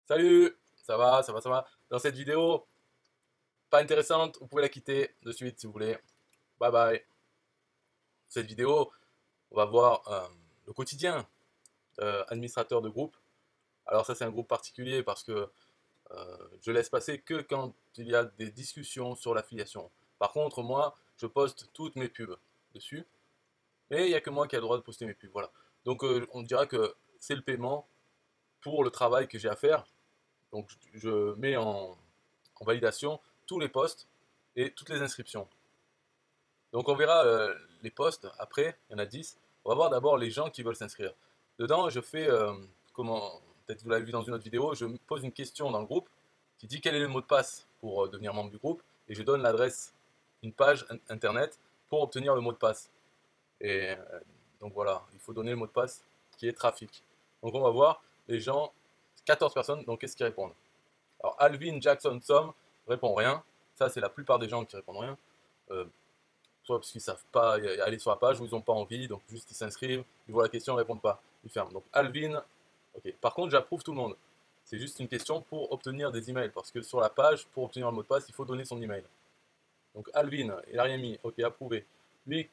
Salut, ça va. Dans cette vidéo, pas intéressante, vous pouvez la quitter de suite si vous voulez. Bye bye. Cette vidéo, on va voir le quotidien administrateur de groupe. Alors ça c'est un groupe particulier parce que je laisse passer que quand il y a des discussions sur l'affiliation. Par contre, moi, je poste toutes mes pubs dessus. Et il n'y a que moi qui ai le droit de poster mes pubs. Voilà. Donc on dira que c'est le paiement pour le travail que j'ai à faire. Donc je mets en validation tous les posts et toutes les inscriptions. Donc on verra les posts après, il y en a 10. On va voir d'abord les gens qui veulent s'inscrire. Dedans, je fais, comment, peut-être vous l'avez vu dans une autre vidéo, je me pose une question dans le groupe qui dit quel est le mot de passe pour devenir membre du groupe et je donne l'adresse, une page internet pour obtenir le mot de passe. Et donc voilà, il faut donner le mot de passe qui est trafic. Donc on va voir les gens, 14 personnes, donc qu'est-ce qu'ils répondent. Alors Alvin Jackson Som répond rien. Ça, c'est la plupart des gens qui répondent rien. Euh, Soit parce qu'ils ne savent pas aller sur la page ou ils n'ont pas envie, donc juste ils s'inscrivent, ils voient la question, ils ne répondent pas. Ils ferment. Donc Alvin, ok. Par contre, j'approuve tout le monde. C'est juste une question pour obtenir des emails, parce que sur la page, pour obtenir le mot de passe, il faut donner son email. Donc Alvin, il n'a rien mis, ok, approuvé. Lui,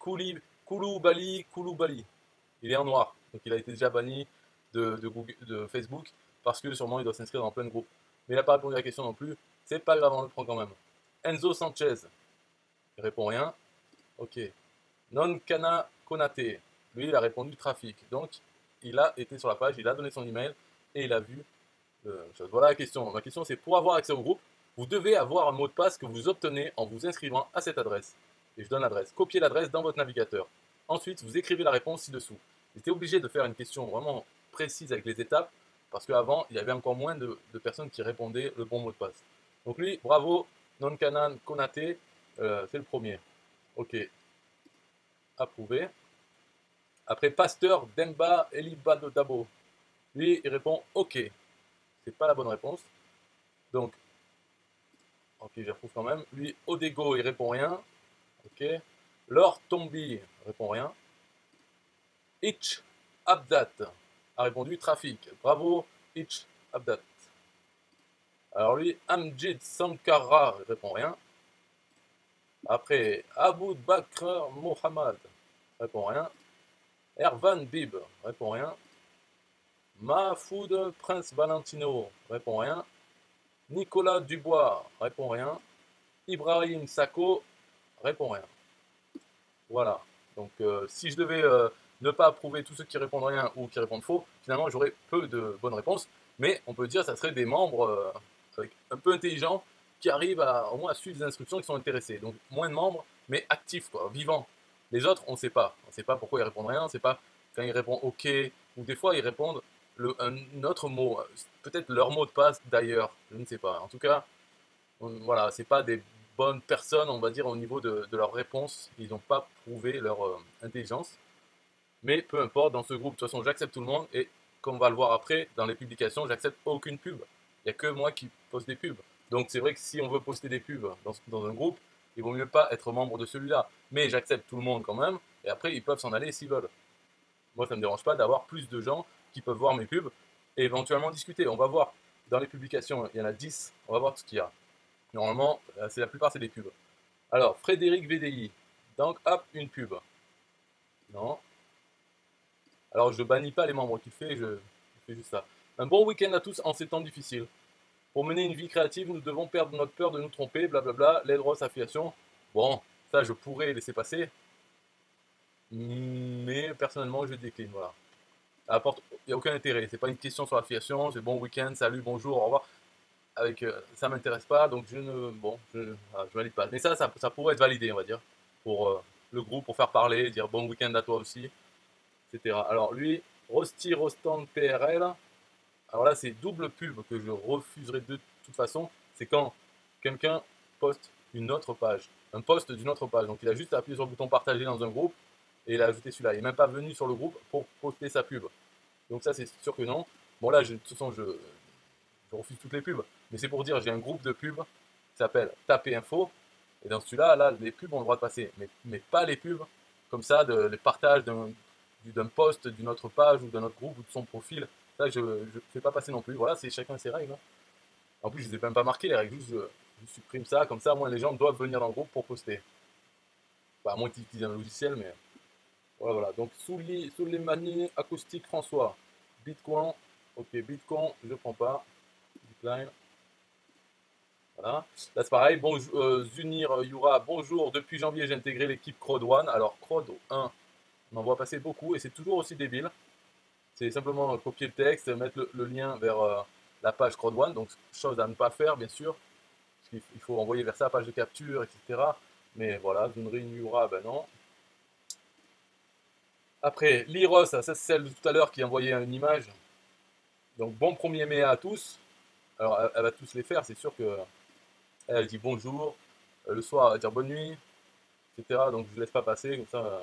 Kouloubali, il est en noir, donc il a été déjà banni de Facebook, parce que sûrement il doit s'inscrire dans plein de groupes. Mais il n'a pas répondu à la question non plus, c'est pas grave, on le prend quand même. Enzo Sanchez, il répond rien, ok. Non Kana Konate, lui il a répondu trafic, donc il a été sur la page, il a donné son email, et il a vu voilà la question. Ma question c'est pour avoir accès au groupe, vous devez avoir un mot de passe que vous obtenez en vous inscrivant à cette adresse. Et je donne l'adresse. Copiez l'adresse dans votre navigateur. Ensuite, vous écrivez la réponse ci-dessous. J'étais obligé de faire une question vraiment précise avec les étapes, parce qu'avant, il y avait encore moins de personnes qui répondaient le bon mot de passe. Donc lui, bravo, Nonkanan Konate, c'est le premier. Ok, approuvé. Après, Pasteur Demba Elibadodabo. Lui, il répond OK. C'est pas la bonne réponse. Donc, ok, j'approuve quand même. Lui, Odego, il répond rien. Ok. Laure Tombi répond rien. Itch Abdat a répondu trafic. Bravo, Itch Abdat. Alors lui, Amjid Sankara répond rien. Après, Abu Bakr Mohamed répond rien. Ervan Bib répond rien. Mahfoud Prince Valentino répond rien. Nicolas Dubois répond rien. Ibrahim Sako répond rien. Voilà. Donc si je devais ne pas approuver tous ceux qui répondent rien ou qui répondent faux, finalement j'aurais peu de bonnes réponses. Mais on peut dire que ça serait des membres un peu intelligents qui arrivent au moins à suivre les instructions, qui sont intéressés. Donc moins de membres, mais actifs, quoi, vivants. Les autres, on ne sait pas. On ne sait pas pourquoi ils répondent rien, on ne sait pas quand ils répondent OK, ou des fois ils répondent un autre mot, peut-être leur mot de passe d'ailleurs, je ne sais pas. En tout cas, voilà, c'est pas des bonnes personnes, on va dire, au niveau de leurs réponses. Ils n'ont pas prouvé leur intelligence. Mais peu importe, dans ce groupe, de toute façon, j'accepte tout le monde. Et comme on va le voir après, dans les publications, j'accepte aucune pub. Il n'y a que moi qui poste des pubs. Donc c'est vrai que si on veut poster des pubs dans un groupe, il vaut mieux pas être membre de celui-là. Mais j'accepte tout le monde quand même. Et après, ils peuvent s'en aller s'ils veulent. Moi, ça ne me dérange pas d'avoir plus de gens qui peuvent voir mes pubs et éventuellement discuter. On va voir dans les publications, il y en a 10. On va voir ce qu'il y a. Normalement, c'est la plupart, c'est des pubs. Alors, Frédéric VDI. Donc, hop, une pub. Non. Alors, je bannis pas les membres qu'il fait, je fais juste ça. Un bon week-end à tous en ces temps difficiles. Pour mener une vie créative, nous devons perdre notre peur de nous tromper, blablabla, l'aide Ross affiliation. Bon, ça, je pourrais laisser passer. Mais personnellement, je décline, voilà. Il n'y a aucun intérêt. C'est pas une question sur l'affiliation, c'est bon week-end, salut, bonjour, au revoir. Ça m'intéresse pas, donc je valide pas. Mais ça pourrait être validé, on va dire, pour le groupe, pour faire parler, dire bon week-end à toi aussi, etc. Alors lui, Rosti Rostand PRL, alors là c'est double pub que je refuserai de toute façon, c'est quand quelqu'un poste une autre page, un post d'une autre page. Donc il a juste appuyé sur le bouton partager dans un groupe et il a ajouté celui-là. Il n'est même pas venu sur le groupe pour poster sa pub. Donc ça c'est sûr que non. Bon là, de toute façon, je refuse toutes les pubs. Mais c'est pour dire, j'ai un groupe de pubs qui s'appelle Taper Info. Et dans celui-là, là, les pubs ont le droit de passer. Mais pas les pubs comme ça, les partages d'un post, d'une autre page ou d'un autre groupe ou de son profil. Ça, je ne fais pas passer non plus. Voilà, c'est chacun ses règles. Hein. En plus, je ne les ai même pas marquées, les règles. Juste, je supprime ça. Comme ça, moi, les gens doivent venir dans le groupe pour poster. Bah, à moins qu'ils utilisent un logiciel, mais... Voilà, voilà. Donc, sous les manies acoustiques, François. Bitcoin. Ok, Bitcoin, je prends pas. Decline. Voilà. Là, c'est pareil. Bonjour, Zunir Yura, bonjour. Depuis janvier, j'ai intégré l'équipe Crowd 1. Alors, Crowd 1, on en voit passer beaucoup et c'est toujours aussi débile. C'est simplement copier le texte, mettre le lien vers la page Crowd 1. Donc, chose à ne pas faire, bien sûr. Parce qu'il faut envoyer vers sa page de capture, etc. Mais voilà, Zunir Yura, ben non. Après, Liros, ça c'est celle de tout à l'heure qui envoyait une image. Donc, bon 1er mai à tous. Alors, elle va tous les faire, c'est sûr que... Elle dit bonjour, le soir elle va dire bonne nuit, etc. Donc je ne laisse pas passer, comme ça,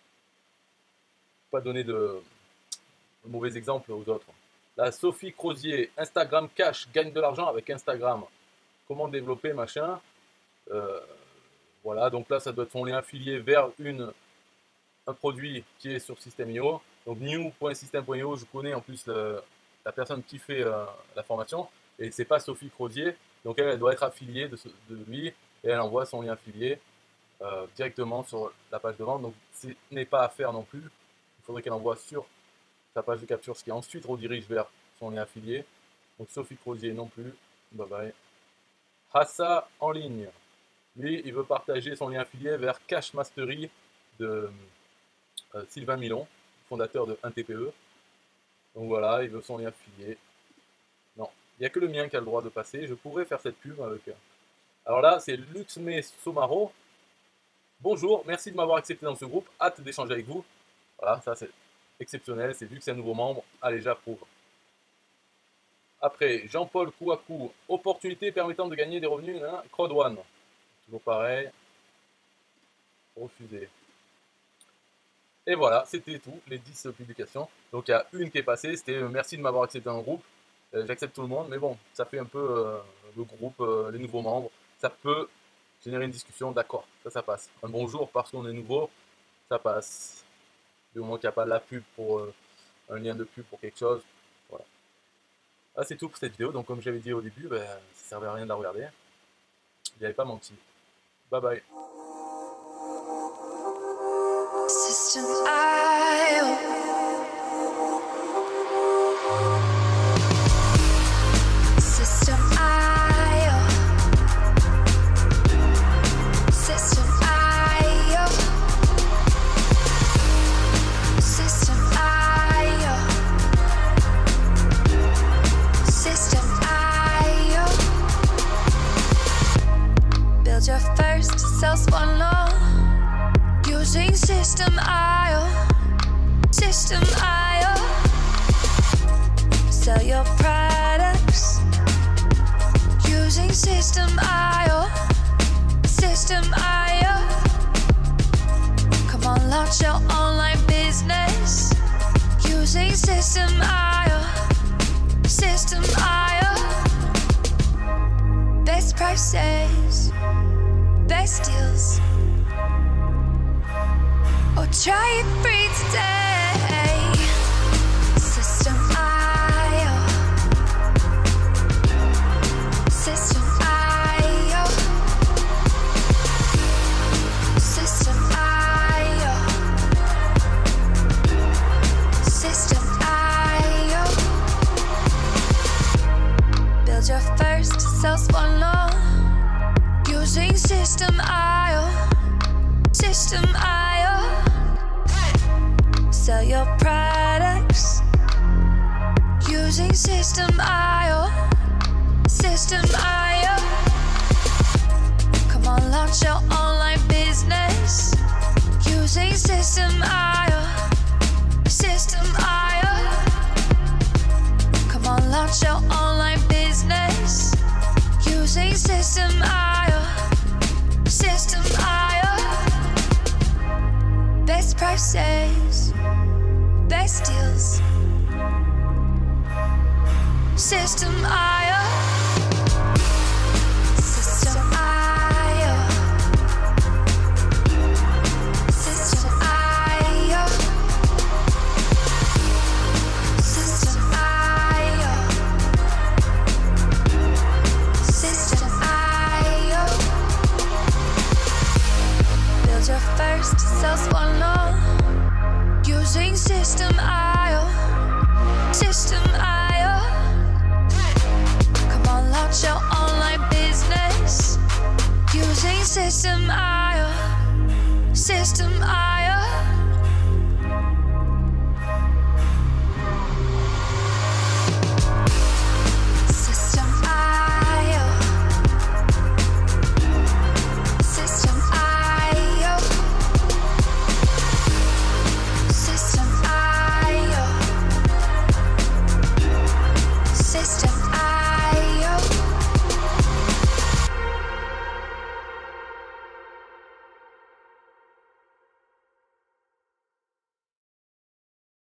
pas donner de mauvais exemples aux autres. Là, Sophie Crozier, Instagram Cash, gagne de l'argent avec Instagram. Comment développer, machin. Voilà, donc là, ça doit être son lien affilié vers un produit qui est sur System.io. Donc new.system.io, je connais en plus la personne qui fait la formation, et c'est pas Sophie Crozier. Donc elle doit être affiliée de lui et elle envoie son lien affilié directement sur la page de vente. Donc ce n'est pas à faire non plus. Il faudrait qu'elle envoie sur sa page de capture, ce qui ensuite redirige vers son lien affilié. Donc Sophie Crozier non plus. Bye bye. Hassa en ligne. Lui, il veut partager son lien affilié vers Cash Mastery de Sylvain Milon, fondateur de 1TPE. Donc voilà, il veut son lien affilié. Non. Il n'y a que le mien qui a le droit de passer. Je pourrais faire cette pub avec... Alors là, c'est Luxme Somaro. Bonjour, merci de m'avoir accepté dans ce groupe. Hâte d'échanger avec vous. Voilà, ça c'est exceptionnel. C'est vu que c'est un nouveau membre. Allez, j'approuve. Après, Jean-Paul Kouakou. Opportunité permettant de gagner des revenus. Hein, Crowd 1. Toujours pareil. Refusé. Et voilà, c'était tout, les 10 publications. Donc il y a une qui est passée. C'était merci de m'avoir accepté dans le groupe. J'accepte tout le monde, mais bon, ça fait un peu le groupe, les nouveaux membres. Ça peut générer une discussion, d'accord, ça passe. Un bonjour parce qu'on est nouveau, ça passe. Du moment qu'il n'y a pas de la pub pour un lien de pub pour quelque chose, voilà. Là, c'est tout pour cette vidéo. Donc, comme j'avais dit au début, ben, ça ne servait à rien de la regarder. Il n'y avait pas menti. Bye bye. System.io. Your first self-one loan using System.io. System.io. Sell your products using System.io. System.io. Come on, launch your online business using System.io. System.io. Best prices, best deals, or try it free today. System.io. System.io. System.io. System.io. Build your first self-one loan using System.io. System.io. Sell your products using System.io. System.io. Come on, launch your online business using System.io. System.io. Come on, launch your online business using System.io. System.io. Best prices, best deals. System.io.